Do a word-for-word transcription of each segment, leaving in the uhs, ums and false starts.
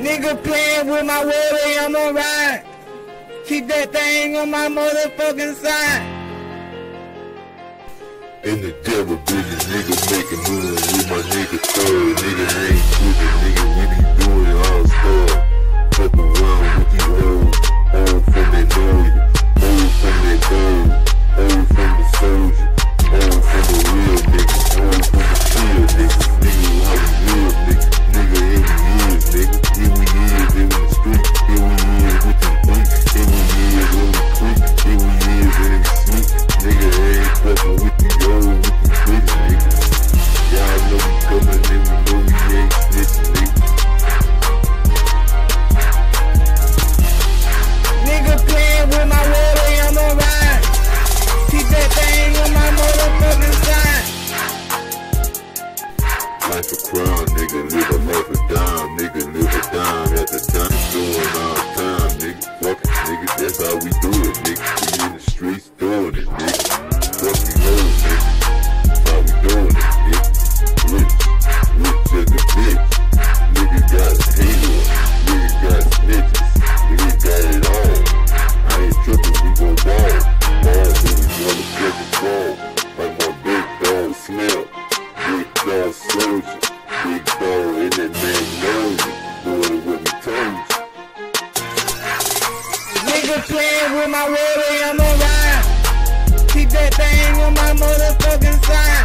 Nigga playing with my water, I'ma ride. Keep that thing on my motherfucking side. In the devil business, nigga making moves with my nigga third. Nigga ain't tripping, nigga we be doing all stuff. Fuck around with these hoes, hoes from that lawyer, hoes from that bird, hoes from the soldier, hoes from the real nigga, hoes from the field nigga. Nigga how we live, nigga, nigga here we is, nigga, here we is, in the street, here we is with the beat, here we is on the creek, here we is in the street. Nigga ain't fucking with the old, with the bitch, nigga. Y'all know we coming in, we know we ain't snitching, nigga. Nigga playing with my water, I'ma ride. Keep that thing on my motherfucking side. Life a crime, nigga, live a life a dime, nigga, live a dime at the time, doing all time, nigga. Fuck it, nigga, that's how we do it, nigga. We in the streets doing it, nigga. Fuck we hoes, nigga. That's how we doing it, nigga. Rich, rich as a bitch. Nigga got haters, nigga got snitches, nigga got it all. I ain't tripping, we gon' ball. Ball, nigga, gonna flip the ball. Like my big dog Slim, big dog Soldier, big dog in that man knows it. Doing it with me toes. Nigga playing with my water, I'ma ride. Keep that thing on my motherfucking side.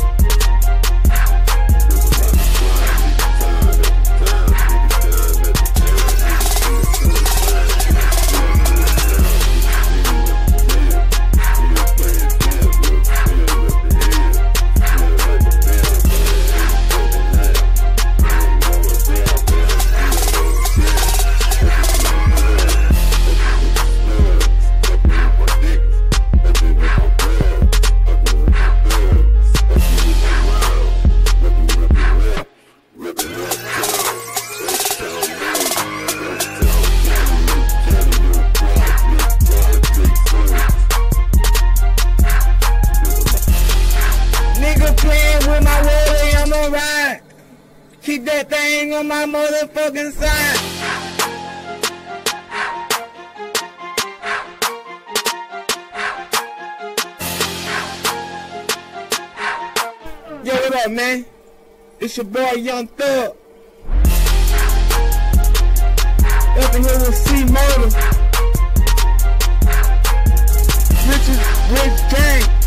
Keep that thing on my motherfucking side. Yo, what up, man? It's your boy Young Thug. Up in here with C-Motor. Richard Rich Gang.